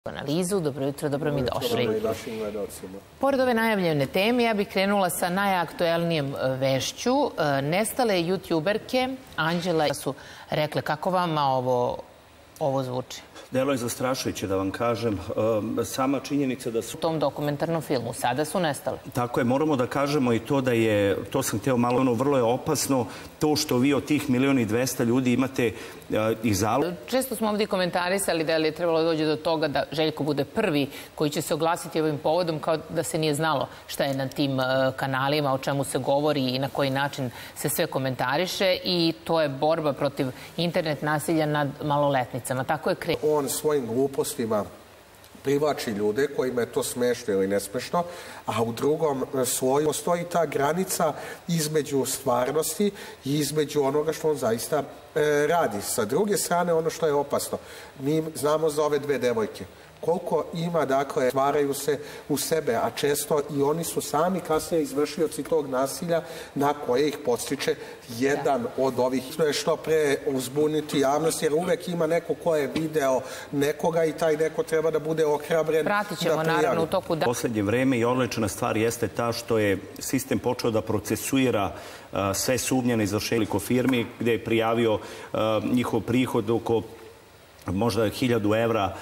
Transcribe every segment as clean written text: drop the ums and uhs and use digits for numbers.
Analizu. Dobro jutro, dobro mi došli. Dobro i našim gledalcima. Pored ove najavljene teme, ja bih krenula sa najaktuelnijem vešću. Nestale youtuberke Anđela su rekle kako vama ovo zvuči? Delo je zastrašujuće, da vam kažem. Sama činjenica da su... U tom dokumentarnom filmu sada su nestale. Tako je, moramo da kažemo i to da je, to sam hteo malo, vrlo je opasno to što vi od tih 1.200.000 ljudi imate ih zalog. Često smo ovdje komentarisali da je trebalo dođe do toga da Željko bude prvi koji će se oglasiti ovim povodom, kao da se nije znalo šta je na tim kanalima, o čemu se govori i na koji način se sve komentariše, i to je borba protiv internet nasilja nad maloletnicama. Tako je krenuo. On svojim glupostima privlači ljude kojima je to smešno ili nesmešno, a u drugom sloju postoji ta granica između stvarnosti i između onoga što on zaista radi. Sa druge strane, ono što je opasno, mi znamo za ove dve devojke koliko ima, dakle, stvaraju se u sebe, a često i oni su sami kasnije izvršioci tog nasilja na koje ih podstiče jedan od ovih. Što pre uzbuniti javnost, jer uvek ima neko ko je video nekoga i taj neko treba da bude ohrabren. Pratit ćemo naravno u toku dana. Poslednje vreme i odlična stvar jeste ta što je sistem počeo da procesuira sve sumnje na izvršenje firmi, gde je prijavio njihov prihod oko možda 1.000 evra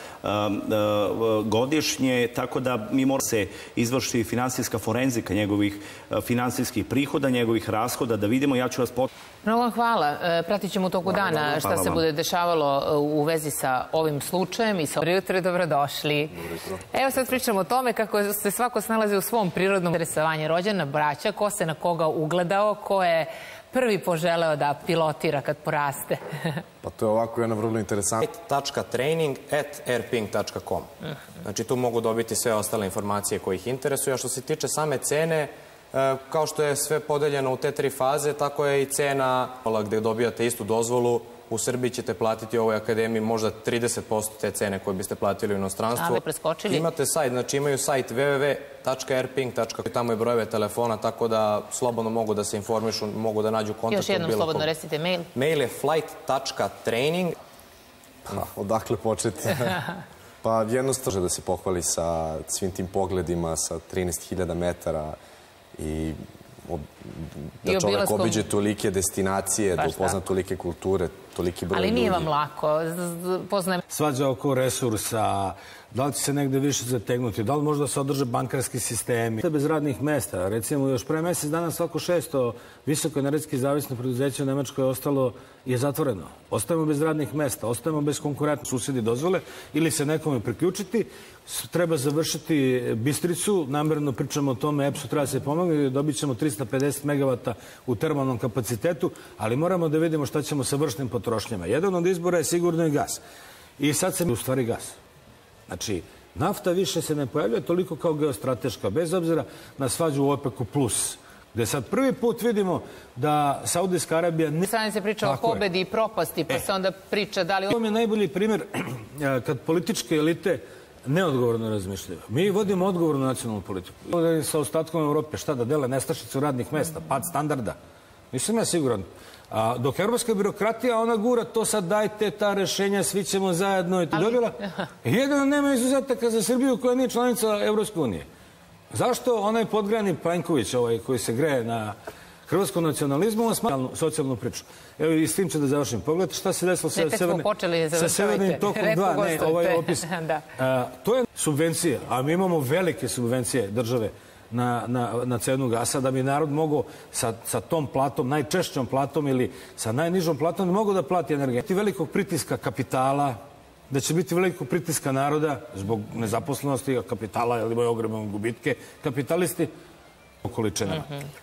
godišnje, tako da mi moramo se izvrši finansijska forenzika njegovih finansijskih prihoda, njegovih rashoda, da vidimo. Ja ću vas Mnogo vam hvala. Pratit ćemo u toku dana šta se bude dešavalo u vezi sa ovim slučajem. Dobro jutro i dobrodošli. Evo sad pričamo o tome kako se svako snalazi u svom prirodnom interesovanju. Rođena braća, ko se na koga ugledao, ko je prvi poželeo da pilotira kad poraste. Pa to je ovako jedna vrlo interesantna. training@airping.com. Znači tu mogu dobiti sve ostale informacije koje ih interesuju. A što se tiče same cene, kao što je sve podeljeno u te 3 faze, tako je i cena gde dobijate istu dozvolu. U Srbiji ćete platiti u ovoj akademiji možda 30% te cene koje biste platili u inostranstvu. Imate sajt, znači imaju sajt www.airping.com, tamo je brojeve telefona, tako da slobodno mogu da se informišu, mogu da nađu kontakt. Još jednom slobodno recite mail. Mail je flight.training. Odakle početi? Pa jednostavno da se pohvali sa svim tim pogledima, sa 13.000 metara i da čovek obiđe tolike destinacije, da upozna tolike kulture, toliki broj ljudi. Ali nije vam lako. Svađa oko resursa, da li će se negde više zategnuti, da li možda se održe bankarski sistemi. Bez radnih mesta, recimo još pre mesec dana svako 600 visokoenergetskih zavisnih preduzeća u Nemačkoj je zatvoreno. Ostajemo bez radnih mesta, ostajemo bez konkurentnosti. Susedi dozvole ili se nekome priključiti, treba završiti Bistricu, namerno pričamo o tome, EPS-u treba se pomoći, dobit ćemo 350 megavata u termalnom kapacitetu, ali moramo da vidimo šta ćemo sa vršnim potrošnjama. Jedan od izbora je sigurno i gas. I sad se u stvari gas. Znači, nafta više se ne pojavlja toliko kao geostrateška, bez obzira na svađu u OPEC-u plus, gde sad prvi put vidimo da Saudijska Arabija... Strane se priča o pobedi i propasti, pa se onda priča da li... Ovo je najbolji primjer kad političke elite neodgovorno razmišljaju. Mi vodimo odgovornu nacionalnu politiku. Sa ostatkom Evrope, šta da dele, nestašicu radnih mesta, pad standarda. Nisam ja siguran. Dok evropska birokratija, ona gura to sad, dajte ta rešenja, svi ćemo zajedno i to dobila. Jedino nema izuzetaka za Srbiju koja nije članica Evropske unije. Zašto onaj podgrani Plenković, koji se greje na hrvatskom nacionalizmu, on smanjuje socijalnu priču. Evo i s tim ću da završim. Pogledajte šta se desilo sa Severnim tokom 2. Ne, ovaj opis. To je subvencija, a mi imamo velike subvencije države na cenu gasa, da bi narod mogao sa tom platom, najčešćom platom ili sa najnižom platom, da mogu da plati energetiku. Velikog pritiska kapitala, da će biti velikog pritiska naroda zbog nezaposlenosti kapitala, jer imaju ogromne gubitke kapitalisti u količinama.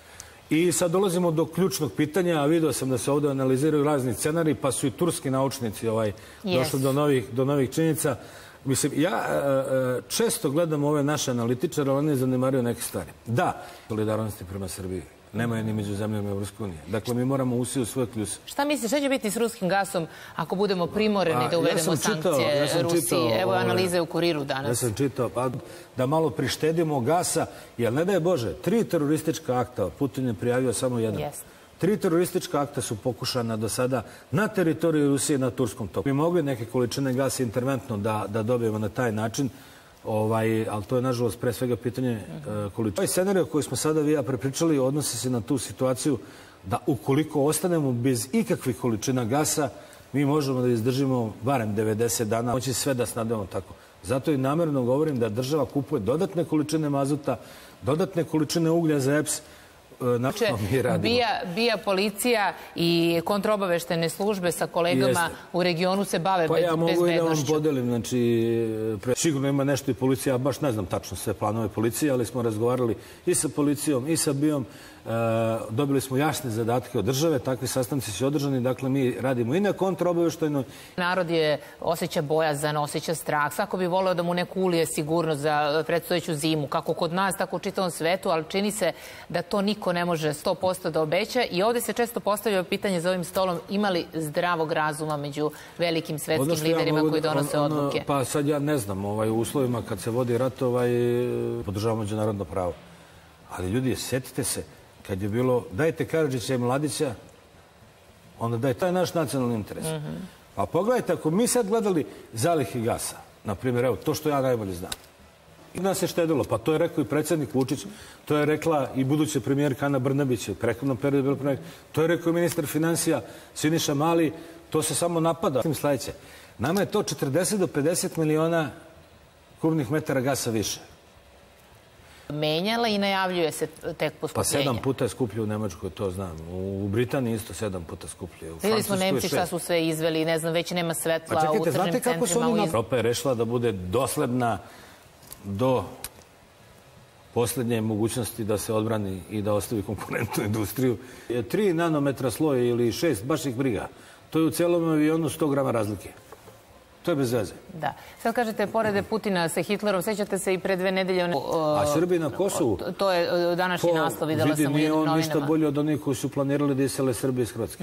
I sad dolazimo do ključnog pitanja, a vidio sam da se ovdje analiziraju razni scenari, pa su i turski naučnici došli do novih činjenica. Mislim, ja često gledam ove naše analitičare, ali oni zanemaraju neke stvari. Da, solidarnosti prema Srbiji nema je ni među zemljama Evropske unije. Dakle, mi moramo usi u svoj kljus. Šta misliš, šta će biti s ruskim gasom ako budemo primoreni da uvedemo sankcije Rusiji? Evo analize u Kuriru danas. Ja sam čitao, pa da malo prištedimo gasa, jer ne daj Bože, 3 teroristička akta Putin je prijavio samo jedan. 3 teroristička akta su pokušana do sada na teritoriji Rusije na Turskom toku. Mi mogli neke količine gasa interventno da dobijemo na taj način, ali to je, nažalost, pre svega pitanje količine. Ovaj scenario koji smo sada vi ja prepričali odnosi se na tu situaciju da ukoliko ostanemo bez ikakvih količina gasa, mi možemo da izdržimo barem 90 dana, moći sve da snademo tako. Zato i namjerno govorim da država kupuje dodatne količine mazuta, dodatne količine uglja za EPS. BIA policija i kontraobaveštene službe sa kolegama u regionu se bave bezbednošću. Pa ja mogu i da vam podelim, znači, sigurno ima nešto i policija, ja baš ne znam tačno sve planove policije, ali smo razgovarali i sa policijom i sa BIA-om, dobili smo jasne zadatke od države, takvi sastanci su održani, dakle mi radimo i na kontraobaveštajnoj. Narod osjeća bojazan, osjeća strah, svako bi voleo da mu neko ulije sigurnost za predstojeću zimu, kako kod nas, tako u čitavom svetu, ali čini se da to niko ne može 100% da obeća i ovde se često postavlja pitanje za ovim stolom, ima li zdravog razuma među velikim svetskim liderima koji donose odluke? Pa sad ja ne znam, u uslovima kad se vodi rat, podržavamo međunarodno pravo. Ali ljudi, sjetite se, kad je bilo dajte Karadžića i Mladića, onda daj taj naš nacionalni interes. Pa pogledajte, ako mi sad gledali zalihe gasa, na primjer, evo, to što ja najbolje znam, i nas je štedilo, pa to je rekao i predsjednik Vučić, to je rekla i buduća premijerka Ana Brnabić, u prethodnom periodu, to je rekao i ministar financija Siniša Mali, to se samo napada. Sledeće, nama je to 40 do 50 miliona kubnih metara gasa više. Menjala i najavljuje se tek poskupljenje. Pa 7 puta je skuplje u Nemačkoj, to znam. U Britaniji isto 7 puta skuplje. Vidjeli smo Nemci šta su sve izveli, ne znam, već nema svetla u tržnim centrima. Znate kako su oni... Evropa je rešila da bude dosledna do posljednje mogućnosti da se odbrani i da ostavi konkurentnu industriju. 3 nanometra sloje ili 6, baš ih briga. To je u cijelom avionu 100 grama razlike. To je bez veze. Da. Sad kažete, porede Putina sa Hitlerom, sećate se i pre 2 nedelje... A Srbi na Kosovu? To je današnji naslov, videla sam u jednim novinama. Nije on ništa bolje od onih koji su planirali da isele Srbije iz Hrvatske.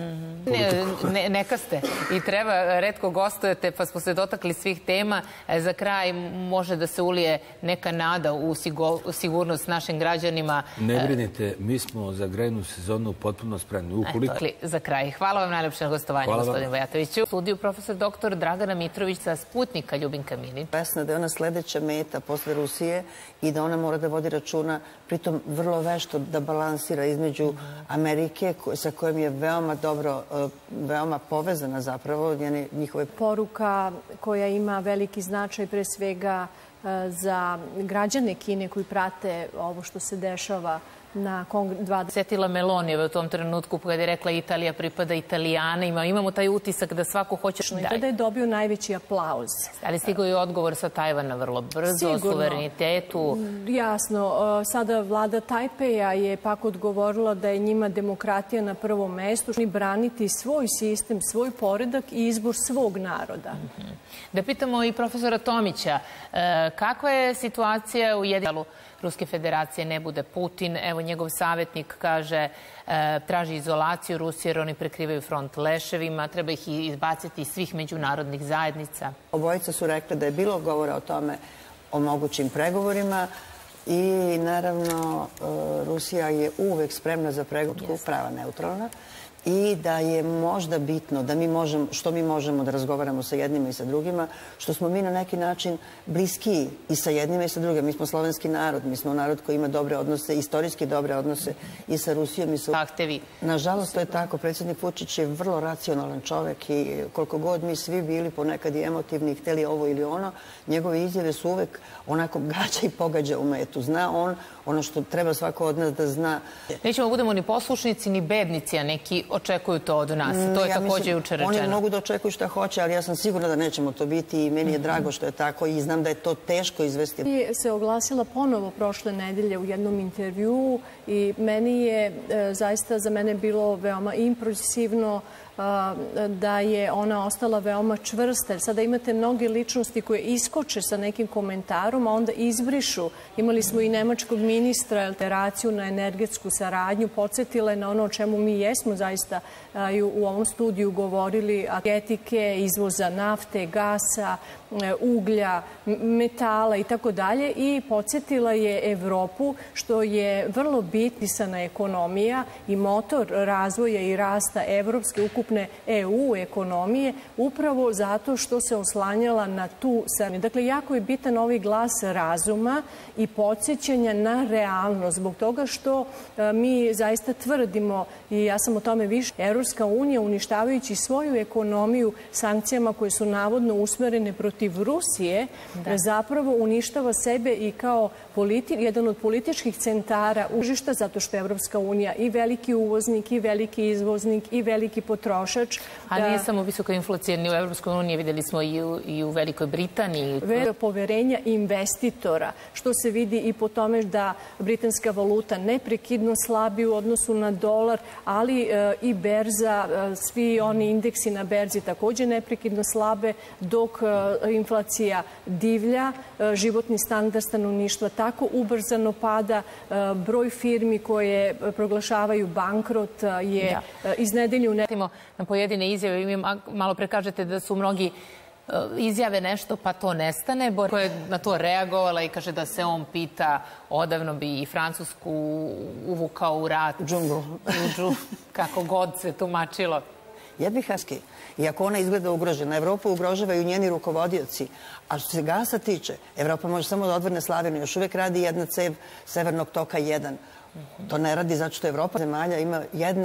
Neka ste. I treba, retko gostujete, pa smo se dotakli svih tema. Za kraj može da se ulije neka nada u sigurnost našim građanima. Ne brinite, mi smo za grejnu sezonu potpuno spremni. Za kraj. Hvala vam najlepše na gostovanje, gospodin Vojatoviću. U studiju profesor dr. Dragana Mitrović sa Sputnika Ljubinka Minin. Vesna da je ona sledeća meta posle Rusije i da ona mora da vodi računa, pritom vrlo vešto da balansira između Amerike sa kojom je veoma dobro, veoma povezana zapravo, njihove... Poruka koja ima veliki značaj pre svega za građane Kine koji prate ovo što se dešava na Kong-20. Sjetila Melonijeva u tom trenutku kada je rekla Italija pripada Italijanima. Imamo taj utisak da svako hoće... I tada je dobio najveći aplauz. Ali stigao je odgovor sa Tajvana vrlo brzo, o suverenitetu. Jasno. Sada vlada Tajpeja je pak odgovorila da je njima demokratija na prvom mestu. Oni braniti svoj sistem, svoj poredak i izbor svog naroda. Da pitamo i profesora Tomića, kakva je situacija u jednom Ruske federacije ne bude Putin? Evo, njegov savjetnik kaže, traži izolaciju Rusije jer oni prekrivaju front leševima, treba ih izbaciti iz svih međunarodnih zajednica. Obojica su rekli da je bilo govora o tome, o mogućim pregovorima i naravno Rusija je uvek spremna za pregovor, prava neutralna. I da je možda bitno da što mi možemo da razgovaramo sa jednima i sa drugima, što smo mi na neki način bliskiji i sa jednima i sa drugima. Mi smo slovenski narod, mi smo narod koji ima dobre odnose, istorijski dobre odnose i sa Rusijom i sa... Zahtevi. Nažalost, to je tako. Predsjednik Vučić je vrlo racionalan čovek i koliko god mi svi bili ponekad i emotivni, hteli ovo ili ono, njegove izjave su uvek onako gađa i pogađa u metu. Zna on ono što treba svako od nas da zna. Nećemo budemo ni poslušnici, ni bednici, a neki očekuju to od nas. To je također jučer rečeno. Oni mogu da očekuju šta hoće, ali ja sam sigurna da nećemo to biti i meni je drago što je tako i znam da je to teško izvesti. Se oglasila ponovo prošle nedelje u jednom intervjuu i meni je zaista za mene bilo veoma impresivno da je ona ostala veoma čvrsta. Sada imate mnoge ličnosti koje iskoče sa nekim komentarom, a onda izbrišu. Imali smo i nemačkog ministra, alteraciju na energetsku saradnju, podsjetila je na ono o čemu mi jesmo zaista u ovom studiju govorili, energetike, izvoza nafte, gasa, uglja, metala i tako dalje i podsjetila je Evropu što je vrlo bitna ekonomija i motor razvoja i rasta evropske ukupne EU ekonomije upravo zato što se oslanjala na tu saradnju. Dakle, jako je bitan ovaj glas razuma i podsjećanja na realnost zbog toga što mi zaista tvrdimo i ja sam o tome više. Evropska unija uništavajući svoju ekonomiju sankcijama koje su navodno usmerene protiv Rusije zapravo uništava sebe i kao jedan od političkih centara užišta zato što je Evropska unija i veliki uvoznik i veliki izvoznik i veliki potrošač. A nije samo visoka inflacija ni u Evropskoj uniji, videli smo i u Velikoj Britaniji. Poverenja investitora, što se vidi i po tome da britanska valuta neprekidno slabi u odnosu na dolar, ali i berza, svi oni indeksi na berzi takođe neprekidno slabe, dok inflacija divlja, životni standard stanovništva tako ubrzano pada, broj firmi koje proglašavaju bankrot je iz nedelje u nedelju. Na pojedine izjave, vi malo pre kažete da su mnogi izjave nešto pa to nestane. Ko je na to reagovala i kaže da se on pita odavno bi i Francusku uvukao u rat. Džunglu. Kako god se tumačilo. Jedbihaski. Iako ona izgleda ugrožena, Evropu ugrožavaju njeni rukovodioci. A što se gasa tiče, Evropa može samo da odvrne Slavinu. Još uvek radi jedna cev Severnog toka 1. To ne radi zato što Evropa zemalja ima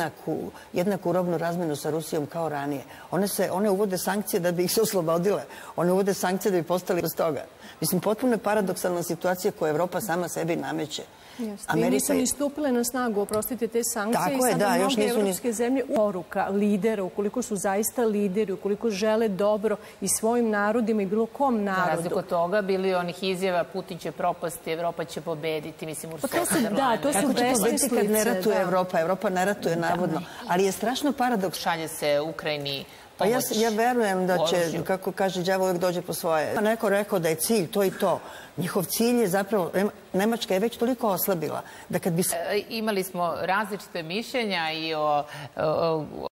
jednaku robnu razmenu sa Rusijom kao ranije. One uvode sankcije da bi ih se oslobodile. One uvode sankcije da bi postali bez toga. Mislim, potpuno je paradoksalna situacija koju Evropa sama sebi nameće. I nisu ni stupile na snagu, oprostite, te sankcije i sada mnoge evropske zemlje poruka lidera, ukoliko su zaista lideri, ukoliko žele dobro i svojim narodima i bilo kom narodu. Za razliku od toga, bili onih izjava Putin će propasti, Evropa će pobediti, mislim, to su besmislice. Kad ne ratuje Evropa, Evropa ne ratuje navodno, ali je strašno paradoks. Šalje se Ukrajini. Pa ja verujem da će, kako kaže, đavo uvek dođe po svoje. Neko rekao da je cilj to i to. Njihov cilj je zapravo, Nemačka je već toliko oslabila da kad bi... Imali smo različite mišljenja i o